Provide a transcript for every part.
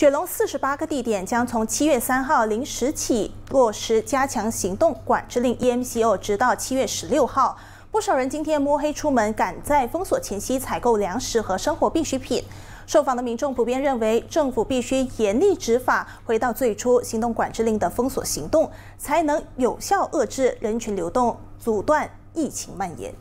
雪龙48个地点将从7月3号0时起落实加强行动管制令 EMCO， 直到7月16号。不少人今天摸黑出门，赶在封锁前夕采购粮食和生活必需品。受访的民众普遍认为，政府必须严厉执法，回到最初行动管制令的封锁行动，才能有效遏制人群流动，阻断疫情蔓延。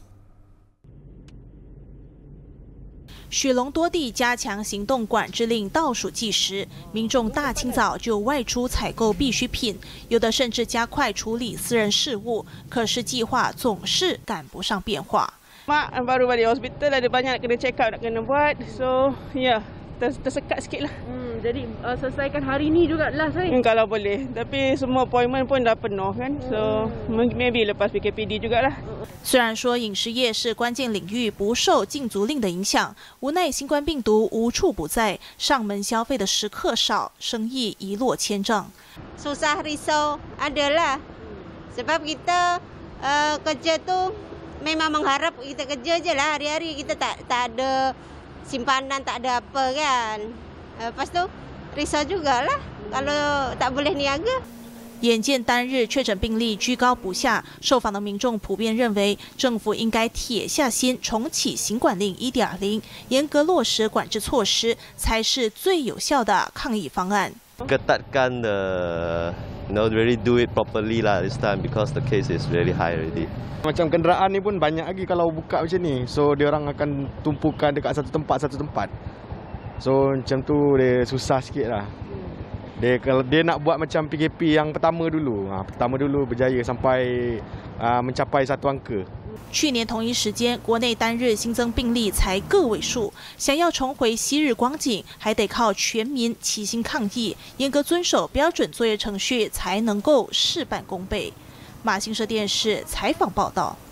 雪龙多地加强行动管制令倒数计时，民众大清早就外出采购必需品，有的甚至加快处理私人事务。可是计划总是赶不上变化。 Mak baru balik hospital, ada banyak nak kena check up nak kena buat, so ya tersekat sikit lah. Jadi selesaikan hari ni jugalah saya. Kalau boleh, tapi semua appointment pun dah penuh kan, so maybe lepas PKPD jugalah. 虽然说饮食业是关键领域，不受禁足令的影响，无奈新冠病毒无处不在，上门消费的食客少，生意一落千丈。 Susah risau adalah, sebab kita kerja tu memang mengharap kita kerja je lah hari-hari kita tak ada simpanan, tak ada apa kan. Lepas tu risau jugalah kalau tak boleh niaga. 眼见单日确诊病例居高不下，受访的民众普遍认为，政府应该铁下心重启行管令 1.0， 严格落实管制措施，才是最有效的抗疫方案。 Ketatkan really do it properly lah this time because the case is really high already. Macam kenderaan ni pun banyak lagi kalau buka macam ni, so dia orang akan tumpukan dekat satu tempat. So macam tu dia susah sikit lah. Kalau dia nak buat macam PKP yang pertama dulu berjaya sampai mencapai satu angka. 去年同一时间，国内单日新增病例才个位数，想要重回昔日光景，还得靠全民齐心抗疫，严格遵守标准作业程序，才能够事半功倍。马新社电视采访报道。